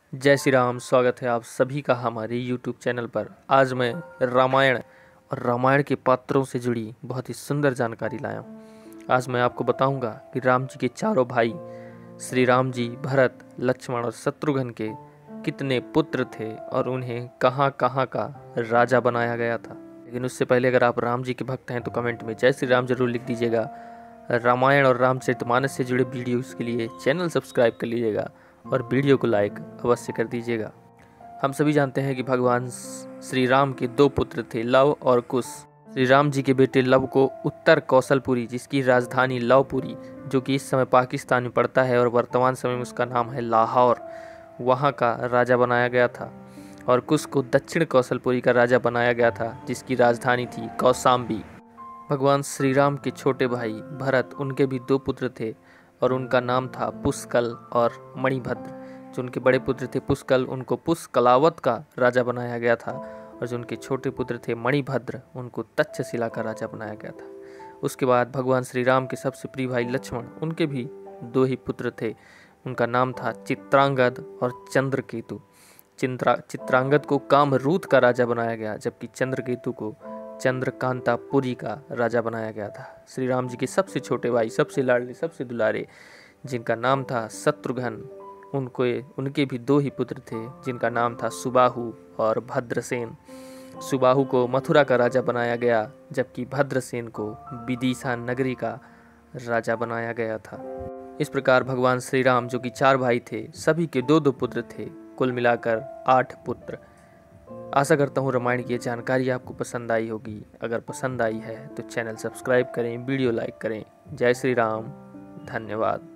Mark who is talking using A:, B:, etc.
A: जय श्री राम। स्वागत है आप सभी का हमारे YouTube चैनल पर। आज मैं रामायण और रामायण के पात्रों से जुड़ी बहुत ही सुंदर जानकारी लाया हूँ। आज मैं आपको बताऊंगा कि राम जी के चारों भाई श्री राम जी, भरत, लक्ष्मण और शत्रुघ्न के कितने पुत्र थे और उन्हें कहाँ कहाँ का राजा बनाया गया था। लेकिन उससे पहले अगर आप राम जी के भक्त हैं तो कमेंट में जय श्री राम जरूर लिख दीजिएगा। रामायण और रामचरितमानस से जुड़े वीडियोज़ के लिए चैनल सब्सक्राइब कर लीजिएगा और वीडियो को लाइक अवश्य कर दीजिएगा। हम सभी जानते हैं कि भगवान श्री राम के दो पुत्र थे, लव और कुश। श्री राम जी के बेटे लव को उत्तर कौशलपुरी, जिसकी राजधानी लवपुरी, जो कि इस समय पाकिस्तान में पड़ता है और वर्तमान समय में उसका नाम है लाहौर, वहाँ का राजा बनाया गया था। और कुश को दक्षिण कौशलपुरी का राजा बनाया गया था, जिसकी राजधानी थी कौशाम्बी। भगवान श्री राम के छोटे भाई भरत, उनके भी दो पुत्र थे और उनका नाम था पुष्कल और मणिभद्र। जो उनके बड़े पुत्र थे पुष्कल, उनको पुष्कलावत का राजा बनाया गया था, और जो उनके छोटे पुत्र थे मणिभद्र, उनको तक्षशिला का राजा बनाया गया था। उसके बाद भगवान श्री राम के सबसे प्रिय भाई लक्ष्मण, उनके भी दो ही पुत्र थे। उनका नाम था चित्रांगद और चंद्रकेतु। चित्रांगद को कामरूत का राजा बनाया गया, जबकि चंद्रकेतु को चंद्रकांतापुरी का राजा बनाया गया था। श्री राम जी के सबसे छोटे भाई, सबसे लाडले, सबसे दुलारे, जिनका नाम था शत्रुघ्न, उनके भी दो ही पुत्र थे, जिनका नाम था सुबाहु और भद्रसेन। सुबाहु को मथुरा का राजा बनाया गया, जबकि भद्रसेन को विदिशा नगरी का राजा बनाया गया था। इस प्रकार भगवान श्री राम, जो कि चार भाई थे, सभी के दो दो पुत्र थे, कुल मिलाकर 8 पुत्र। आशा करता हूँ रामायण की ये जानकारी आपको पसंद आई होगी। अगर पसंद आई है तो चैनल सब्सक्राइब करें, वीडियो लाइक करें। जय श्री राम, धन्यवाद।